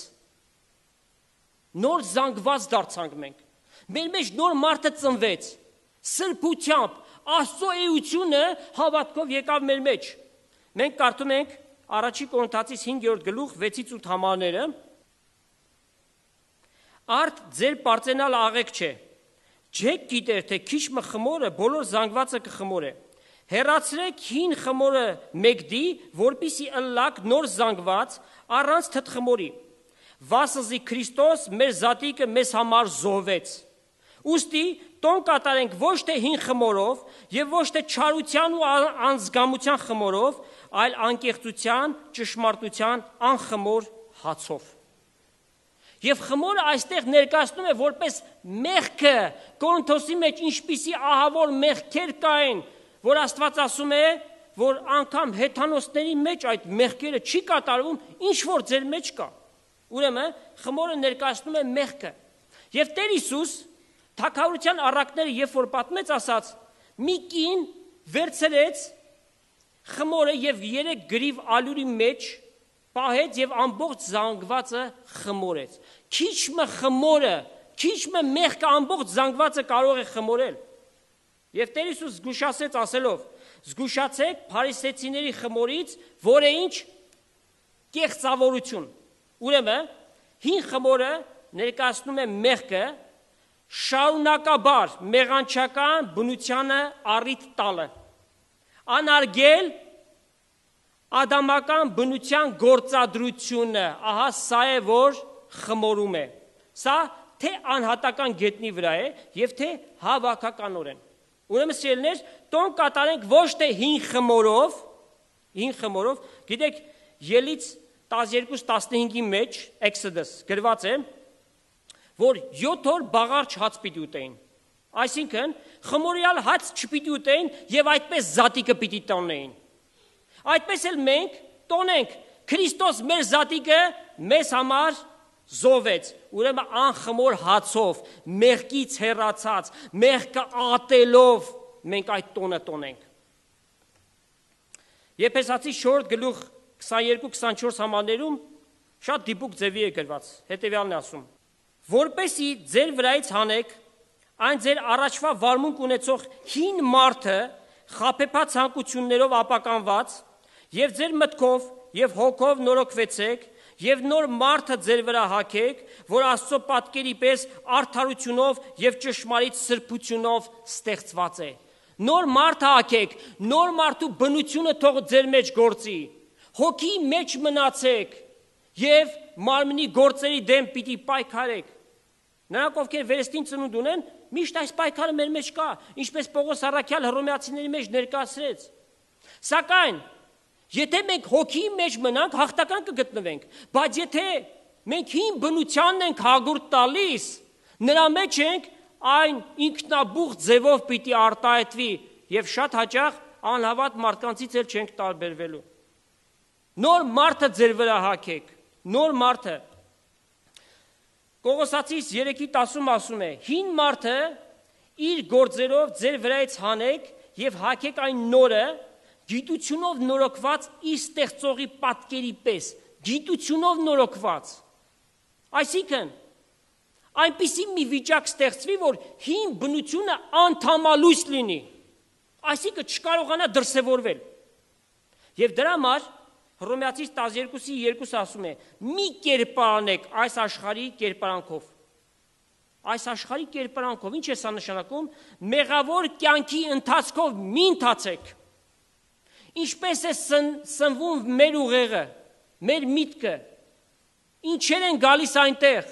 Speaker 3: նոր զանգված դարձանք մենք։ Մեր մեջ նոր մարդը ծնվեց, սրբությամբ, Աստծո էությունը հավատքով եկավ մեր մեջ։ Մենք կարդում ենք Առաջի Կորինթացիս 5-րդ գլուխ 6-8 համարները, Արդ ձեր պարծենալ աղեք չէ, ջեք գիտեր, թե քիչ մը խմորը բոլոր զանգվածը կխմորե, հեռացրեք հին խմորը մեկդի, որպիսի ըլլակ նոր զանգված առանց թթխմորի, վասնզի Քրիստոս մեր զատիկը մեզ համար զոհվեց, ուստի տոն կատարենք ոչ թե հին խմորով և ոչ թե չարության ու անզգամության խմորով, այլ անկեղծության, ճշմարտության անխմոր հացով։ Եվ խմորը այստեղ ներկայացնում է որպես մեղքը, Կորինթոսի մեջ ինչպիսի ահավոր մեղքեր կային, որ Աստված ասում է, որ անգամ հեթանոսների մեջ այդ մեղքերը չի կատարվում, ինչ որ ձեր մեջ կա։ Ուրեմն խմորը ներկայացնում է մեղքը։ Եվ Տեր Հիսուս թագավորության առակները երբ որ պատմեց, ասաց. մի կին վերցրեց խմորը եւ 3 գրիվ ալյուրի մեջ պահեց եւ ամբողջ զանգվածը խմորեց։ Քիչ մը խմորը, քիչ մը մեղքը ամբողջ զանգվածը կարող է խմորել։ Եվ Տեր Հիսուս զգուշացեց ասելով. զգուշացեք փարիսեցիների խմորից, որը ինչ կեղծավորություն։ Ուրեմն հին խմորը ներկայացնում է մեղքը, շարունակաբար մեղանչական բնությանը առիթ տալը, անարգել ադամական բնության գործադրությունը, ահա սա է, որ խմորում է, սա թե անհատական գետնի վրա է և թե հավաքականորեն, ուրեմն սիրելիներ, տոն կատարենք ոչ թե հին խմորով, գիտեք, Ելից 12:15-ի մեջ, Exodus, գրված է, որ 7 օր բաղարջ հաց պիտի ուտեին, այսինքն խմորյալ հաց չպիտի ուտեին և այդպես զատիկը պիտի տոնեին, այդպես էլ մենք տոնենք, Քրիստոս մեր զատիկը մեզ համար զոհվեց, ուրեմն անխմոր հացով, մեղքից հեռացած, մեղքը ատելով մենք այդ տոնը տոնենք։ Եփեսացի 4 գլուխ 22-24 համարներում շատ դիպուկ ձևի է գրված, հետևյալն է ասում. որպեսի ձեր վրայից հանեք այն ձեր առաջվա վարմունք ունեցող հին մարդը խաբեբա ցանկություններով ապականված եւ ձեր մտքով եւ հոգով նորոգվեցեք եւ նոր մարդը ձեր վրա հագեք, որ Աստծո պատկերի պես արդարությունով եւ ճշմարիտ սրբությունով ստեղծված է։ Նոր մարդ հագեք, նոր մարդու բնությունը թող ձեր մեջ գործի։ Հոգի մեջ մնացեք եւ մարմնի գործերի դեմ պիտի պայքարեք։ Նրանք ովքեր վերստին ծնունդ ունեն, միշտ այս պայքարը մեր մեջ կա, ինչպես Պողոս առաքյալ Հռոմեացիների մեջ ներկայացրեց։ Սակայն եթե մենք հոգի մեջ մնանք, հաղթական կգտնվենք, բայց եթե մենք հին բնությանն ենք հագուրդ տալիս, նրա մեջ ենք, այն ինքնաբուխ ձևով պիտի արտահայտվի եւ շատ հաճախ անհավատ մարդկանցից էլ չենք տարբերվելու։ Նոր մարդը ձեր վրա հագեք, նոր մարդը։ Կողոսացիս 3:10 ասում է. հին մարդը իր գործերով ձեր վրայից հանեք եւ հագեք այն նորը, գիտությունով նորոգված իր ստեղծողի պատկերի պես, գիտությունով նորոգված։ Այսինքն, այնպիսի մի վիճակ ստեղծվի, որ հին բնությունը անդամալույս լինի, այսինքն չկարողանա դրսևորվել։ Եվ դրա համար Հռոմեացիս 12:2 ասում է. մի կերպարանեք այս աշխարհի կերպարանքով։ Այս աշխարհի կերպարանքով ինչ է սա նշանակում? Մեղավոր կյանքի ընթացքով մի ընթացեք։ Ինչպես է սնվում մեր ուղեղը, մեր միտքը, ինչեր են գալիս այնտեղ,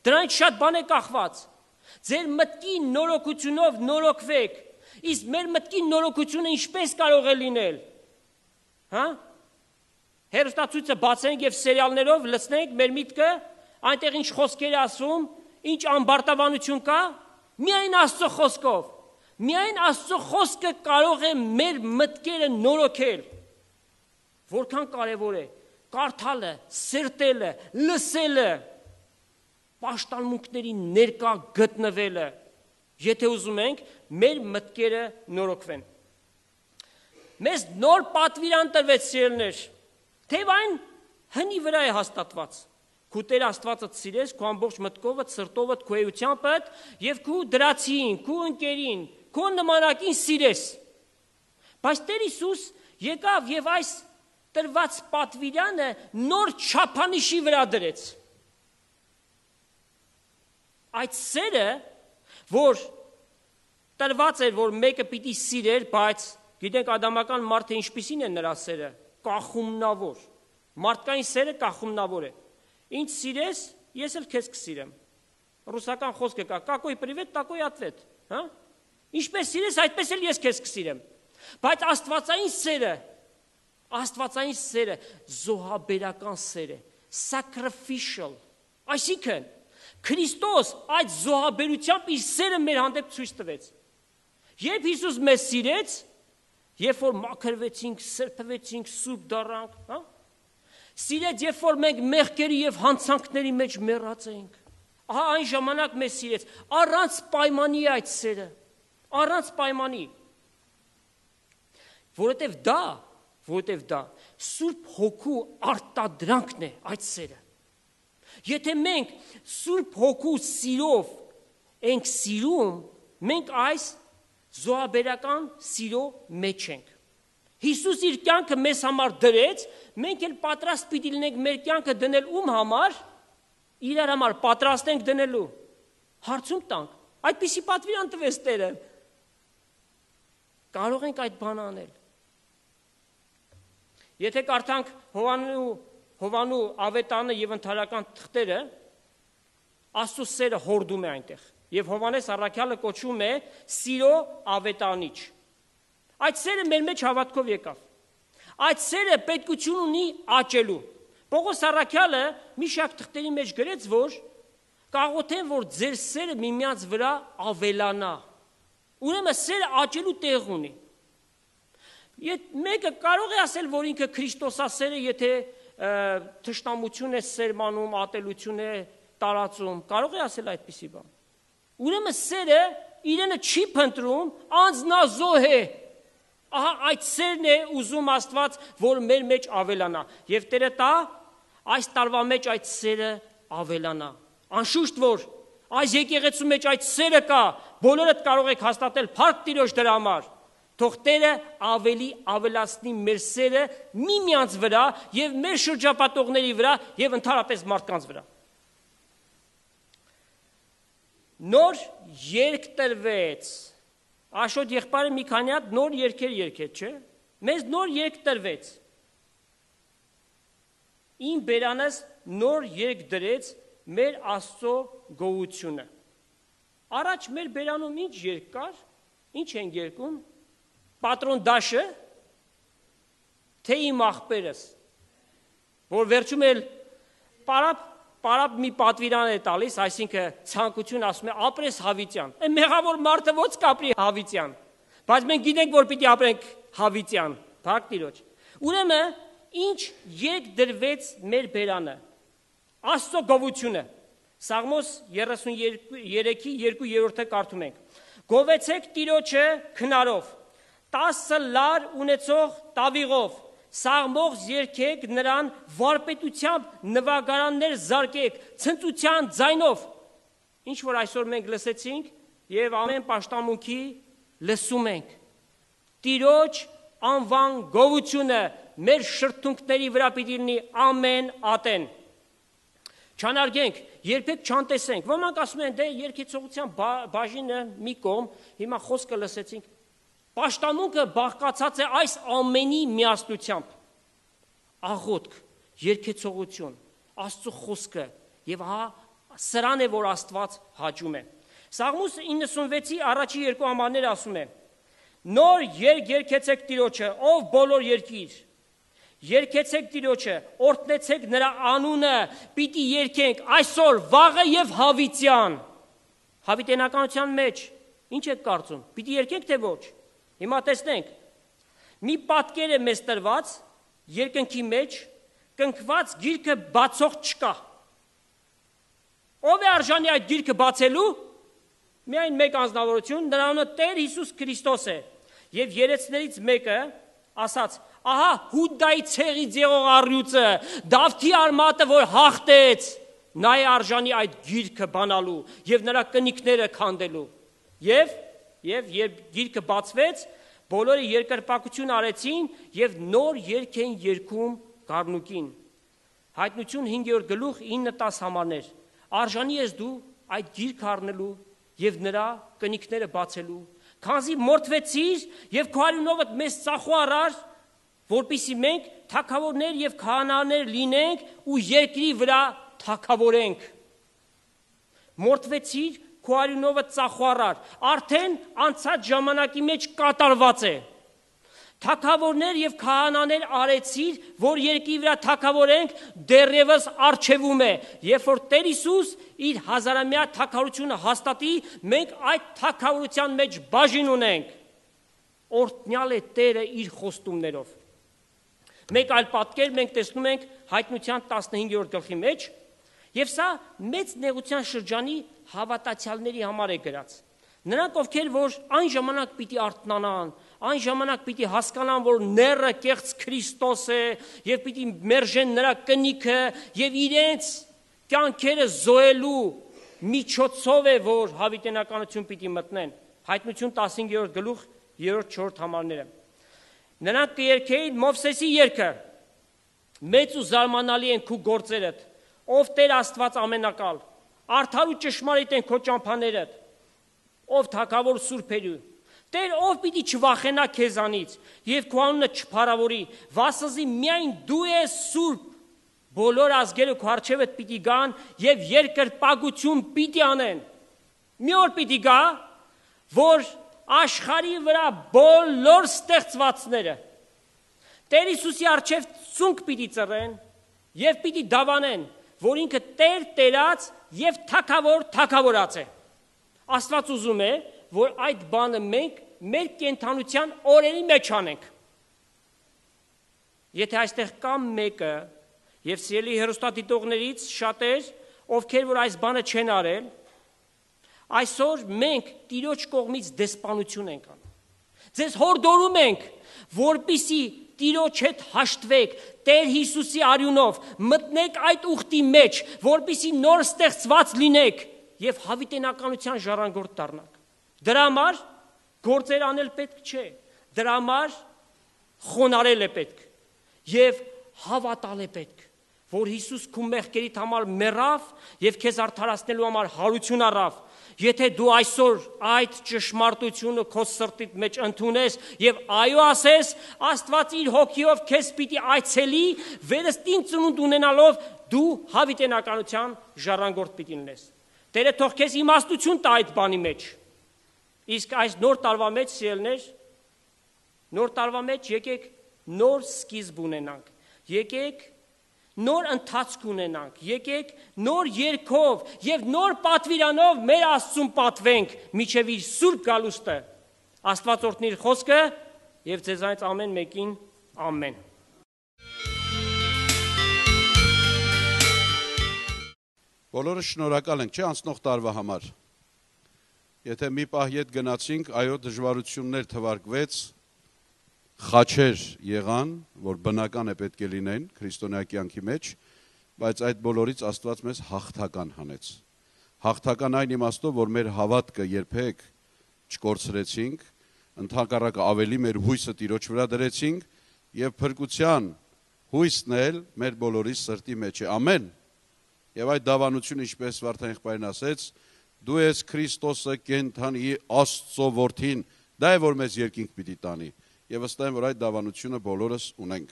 Speaker 3: Դրանից շատ բան է կախված։ Ձեր մտքի նորոգությունով նորոգվեք։ Իսկ մեր մտքի նորոգությունը ինչպես կարող է լինել։ Հա? Հերոստացույցը բացենք եւ սերիալներով լցնենք մեր միտքը, այնտեղ ինչ խոսքեր ասում, ինչ ամբարտավանություն կա, միայն Աստծո խոսքով։ Միայն Աստծո խոսքը կարող է մեր մտքերը նորոգել։ Որքան կարևոր է կարդալը, սրտելը, լսելը, պաշտամունքների ներկա գտնվելը, եթե ուզում ենք մեր մտքերը նորոգվեն։ Մեզ նոր պատվիրան տրվեց սիրելիներ, թեև այն հնի վրա է հաստատված։ Քու Տեր Աստվածդ սիրես քո ամբողջ մտքովդ, սրտովդ, քո էությունդ եւ քո դրացին, քո ընկերին, քո նմանակին սիրես։ Բայց Տեր Հիսուս եկավ եւ այս տրված պատվիրանը նոր չափանիշի վրա դրեց։ Այդ սերը, որ տրված էր, որ մեկը պիտի սիրեր, բայց գիտենք ադամական մարդը ինչպիսին է նրա սերը, կախումնավոր։ Մարդկային սերը կախումնավոր է։ Ինչ սիրես, ես էլ քեզ կսիրեմ։ Ռուսական խոսքը կա, какой привет, такой ответ, հա? Ինչպես սիրես, այդպես էլ ես քեզ կսիրեմ։ Բայց Աստվածային սերը զոհաբերական սեր է, sacrificial, այսինքն Քրիստոս այդ զոհաբերությամբ իր սերը մեր հանդեպ ցույց տվեց։ Երբ Հիսուս մեզ սիրեց, երբ որ մաքրվեցինք, սրբվեցինք, սուրբ դառանք, հա? Սիրեց, երբ որ մենք մեղքերի եւ հանցանքների մեջ մեռած էինք։ Ահա այն ժամանակ մեզ սիրեց, առանց պայմանի այդ սերը, առանց պայմանի։ Որովհետև դա Սուրբ Հոգու արտադրանքն է այդ սերը։ Եթե մենք Սուրբ Հոգու սիրով ենք սիրում, մենք այս զոհաբերական սիրո մեջ ենք։ Հիսուս իր կյանքը մեզ համար դրեց, մենք էլ պատրաստ պիտի լինենք մեր կյանքը դնել ում համար, իրար համար պատրաստ ենք դնելու։ Հարցում տանք, այդպիսի պատվիրան տվեց Տերը։ Կարող ենք այդ բանը անել։ Եթե կարդանք Հովանու ավետանը եւ ընթարական թղթերը, Աստծո սերը հորդում է այնտեղ, եւ Հովանես առաքյալը կոչում է սիրո ավետանիչ։ Այդ սերը մեր մեջ հավատքով եկավ։ Այդ սերը պետքություն ունի աճելու։ Պողոս առաքյալը մի շարք թղթերի մեջ գրեց, որ կաղոթեն, որ ձեր սերը միմյանց վրա ավելանա։ Ուրեմն սերը աճելու տեղ ունի։ Մեկը կարող է ասել, որ ինքը Քրիստոսասեր է, եթե թշնամություն է սերմանում, ատելություն է տարածում, կարող է ասել այդպիսի բան։ Ուրեմն սերը իրենը չի փնտրում, անձնազոհ է։ Ահա այդ սերն է ուզում Աստված, որ մեր մեջ ավելանա։ Եվ Տերը տա այս տարվա մեջ այդ սերը ավելանա։ Անշուշտ որ այս եկեղեցու մեջ այդ սերը կա, բոլորդ կարող եք հաստատել փառք Տիրոջ դրա համար։ Թող Տերը ավելի ավելացնի մեր սերը միմյանց վրա եւ մեր շրջապատողների վրա եւ ընդհանրապես մարդկանց վրա։ Նոր երգ տրվեց։ Աշոտ եղբայրը մի քանի հատ նոր երգեր երգեց, չէ՞։ Մեզ նոր երգ տրվեց։ Իմ բերանս նոր երգ դրեց մեր Աստծո գոհությունը։ Առաջ մեր բերանում ինչ երգ կար, ինչ են երգում։ Պատրոն դաշը, թե իմ աղբերս, որ վերջում էլ պարապ մի պատվիրան է տալիս, այսինքն ցանկություն ասում է ապրես հավիտյան, մեղավոր մարդը ոնց կապրի հավիտյան, բայց մենք գիտենք, որ պիտի ապրենք հավիտյան, փառք Տիրոջ։ Ուրեմն ինչ երգ դրվեց մեր բերանը, Աստծո գովությունը, Սաղմոս 33-ի 2-րդը կարդում ենք, գովեցեք Տիրոջը քնարով, 10 լար ունեցող տավիղով, սաղմող երգեք նրան վարպետությամբ նվագարաններ զարկեք, ցնծության ձայնով, ինչ որ այսօր մենք լսեցինք եւ ամեն պաշտամունքի լսում ենք։ Տիրոջ անվան գովությունը մեր շրթունքների վրա պիտի լինի ամեն ատեն։ Չանարգենք, երբեք չանտեսենք։ Ոմանք ասում են, դե երգեցողության բաժինը մի կողմ, հիմա խոսքը լսեցինք։ Պաշտամունքը բաղկացած է այս ամենի միասնությամբ։ Աղոթք, երգեցողություն, Աստծո խոսքը եւ ահա Սրան է, որ Աստված հաճում է։ Սաղմոս 96-ի առաջի երկու համարները ասում է. Նոր երգ երգեցեք Տիրոջը, ով բոլոր երկիր։ Երգեցեք Տիրոջը, օրհնեցեք նրա անունը, պիտի երգենք այսօր, վաղը եւ հավիտյան։ Հավիտենականության մեջ ինչ եք կարծում։ Պիտի երգենք թե ոչ։ Հիմա տեսնենք։ Մի պատկեր է մեզ տրված երկնքի մեջ, կնքված գիրքը բացող չկա։ Ով է արժանի այդ գիրքը բացելու։ Միայն մեկ անձնավորություն, նրա անունը Տեր Հիսուս Քրիստոս է։ Եվ երեցներից մեկը ասաց. ահա Հուդայի ցեղից եղող առյուծը, Դավթի արմատը, որ հաղթեց, նա է արժանի այդ գիրքը բանալու եւ նրա կնիկները քանդելու։ Եվ երբ գիրքը բացվեց, բոլորը երկրպագություն արեցին եւ նոր երգ էին երգում Գառնուկին։ Հայտնություն 5-րդ գլուխ 9-10 համարներ։ Արժանի ես դու այդ գիրքը առնելու եւ նրա կնիկները բացելու, քանզի մորթվեցիր եւ քո արյունովդ մեզ ծախու առար, որպեսզի մենք թագավորներ եւ քահանաներ լինենք ու երկրի վրա թագավորենք։ Մորթվեցիր, քո արյունովը ծախու առար, արդեն անցած ժամանակի մեջ կատարված է։ Թագավորներ եւ քահանաներ արեցիր, որ երկրի վրա թագավորենք, դեռևս արժևում է։ Երբ որ Տեր Հիսուս իր հազարամյա թագավորությունը հաստատի, մենք այդ թագավորության մեջ բաժին ունենք։ Օրհնյալ է Տերը իր խոստումներով։ Մեկ այլ պատկեր մենք տեսնում ենք Հայտնության 15-րդ գլխի մեջ, եւ սա մեծ նեղության շրջանի հավատացյալների համար է գրած։ Նրանք, ովքեր որ այն ժամանակ պիտի արթնանան, այն ժամանակ պիտի հասկանան, որ ները կեղծ Քրիստոս է եւ պիտի մերժեն նրա կնիքը եւ իրենց կյանքերը զոհելու միջոցով է, որ հավիտենականություն պիտի մտնեն։ Հայտնություն 15-րդ գլուխ 3-4 համարները։ Նրանք կերքեին Մովսեսի երգը. Մեծ ու զարմանալի են քու գործերդ, ով Տեր Աստված ամենակալ, արդար ու ճշմարիտ են քո ճամփաներդ, ով թագավոր սուրբերու, Տեր ով պիտի չվախենա քեզանից եւ քո անունը չփարավորի, վասնզի միայն դու ես սուրբ, բոլոր ազգերը քո առջևդ պիտի գան եւ երկրպագություն պիտի անեն։ Մի օր պիտի գա, որ աշխարհի վրա բոլոր ստեղծվածները Տեր Հիսուսի առջև ծունկ պիտի ծռեն եւ պիտի դավանեն, որ ինքը Տեր Տերած եւ թագավորած է։ Աստված ուզում է, որ այդ բանը մենք մեր կենթանության օրերի մեջ անենք։ Եթե այստեղ կա մեկը եւ սիրելի հեռուստադիտողներից շատեր, ովքեր որ այս բանը չեն արել, այսօր մենք Տիրոջ կողմից դեսպանություն ենք անում։ Ձեզ հորդորում ենք, որպիսի Տիրոջ հետ հաշտվեք, Տեր Հիսուսի արյունով, մտնեք այդ ուխտի մեջ, որպիսի նոր ստեղծված լինեք եւ հավիտենականության ժառանգորդ դառնաք։ Դրա համար գործեր անել պետք չէ, դրա համար խոնարհել է պետք եւ հավատալ է պետք, որ Հիսուս քո մեղքերիդ համար մեռավ եւ քեզ արդարացնելու համար հարություն առավ։ Եթե դու այսօր այդ ճշմարտությունը քո սրտիդ մեջ ընդունես եւ այո ասես, Աստված իր հոգիով քեզ պիտի այցելի, վերստին ծնունդ ունենալով դու հավիտենականության ժառանգորդ պիտի լինես։ Տերը թող քեզ իմաստություն տա այդ բանի մեջ։ Իսկ այս նոր տարվա մեջ սիրելներ, նոր տարվա մեջ եկեք նոր սկիզբ ունենանք։ Եկեք նոր ընթացք ունենանք, եկեք նոր երգով եւ նոր պատվիրանով մեր Աստծուն պատվենք միջև իր սուրբ գալուստը։ Աստված օրհնի իր խոսքը եւ ձեզանից ամեն մեկին ամեն։
Speaker 1: Բոլորը շնորհակալ ենք, չէ՞, անցնող տարվա համար։ Եթե մի պահ ետ գնացինք, այո, դժվարություններ թվարկվեց, խաչեր եղան, որ բնական է պետք է լինեն քրիստոնյա կյանքի մեջ, բայց այդ բոլորից Աստված մեզ հաղթական հանեց։ Հաղթական այն իմաստով, որ մեր հավատքը երբեք չկորցրեցինք, ընդհակառակը ավելի մեր հույսը Տիրոջ վրա դրեցինք եւ փրկության հույսն էլ մեր բոլորի սրտի մեջ է։ Ամեն։ Եվ այդ դավանությունը, ինչպես Վարդան եղբայրն ասեց, դու ես Քրիստոսը կենդանի Աստծո որդին, դա է որ մեզ երկինք պիտի տանի։ Եվ վստահ եմ, որ այդ դավանությունը բոլորս ունենք։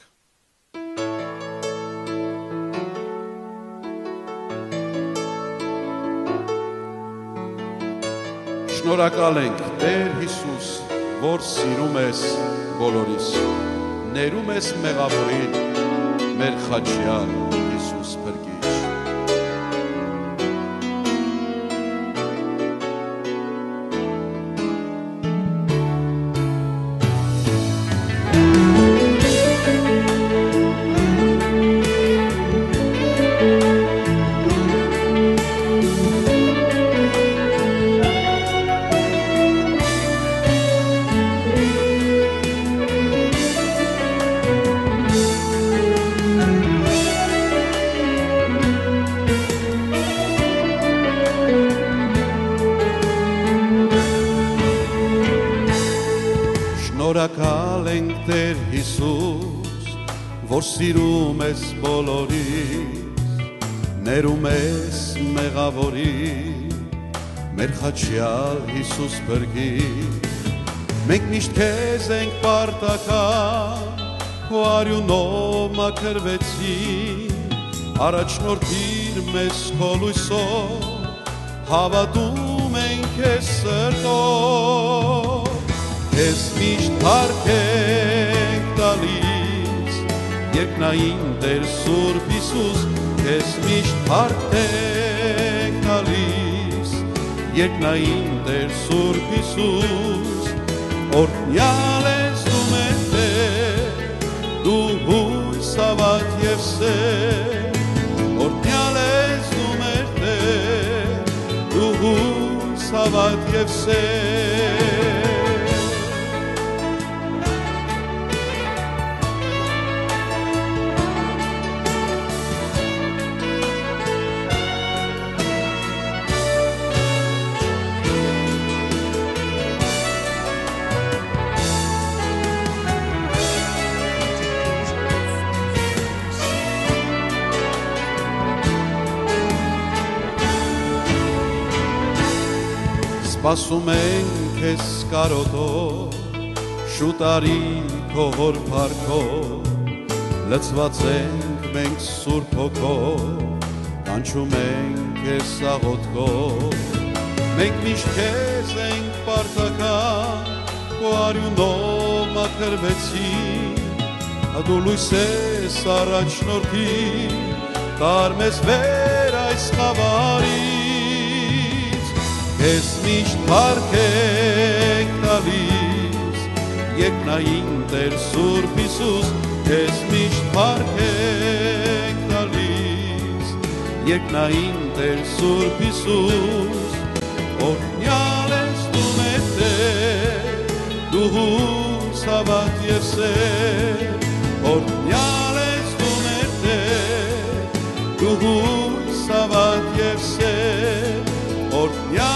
Speaker 1: Շնորհակալ ենք Տեր Հիսուս, որ սիրում ես բոլորիս, ներում ես մեղավորին, մեր խաչյալ Հիսուս փրկիչ։ Շնորհակալ ենք Տեր Հիսուս, որ սիրում ես բոլորիս, ներում ես մեղավորին, մեր խաչյալ Հիսուս փրկիչ։ Մենք միշտ քեզ ենք պարտական, քո արյունով մաքրվեցին, առաջնորդիր մեզ քո լույսով, հավատում ենք քեզ սրտով։ Քեզ միշտ փառք ենք տալիս, երկնային Տեր Սուրբ Հիսուս, քեզ միշտ փառք ենք տալիս, երկնային Տեր Սուրբ Հիսուս, օրհնյալ ես դու մեր Տեր, դու հույս, հավատ և սեր, օրհնյալ ես դու մեր Տեր, դու հույս, հավատ և սեր։ Սպասում ենք քեզ կարոտով, շուտ արի քո հոր փառքով, լցված ենք մենք Սուրբ Հոգով, կանչում ենք քեզ աղոթքով, մենք միշտ քեզ ենք պարտական, քո արյունով մաքրվեցին, դու լույս ես առաջնորդին, տար մեզ վեր այս խավարից, քեզ միշտ փառք ենք տալիս, երկնային Տեր Սուրբ Հիսուս, քեզ միշտ փառք ենք տալիս, երկնային Տեր Սուրբ Հիսուս, օրհնյալ ես դու մեր Տեր, դու հույս, հավատ և սեր, օրհնյալ ես դու մեր Տեր, դու հույս, հավատ և սեր, օրհնյալ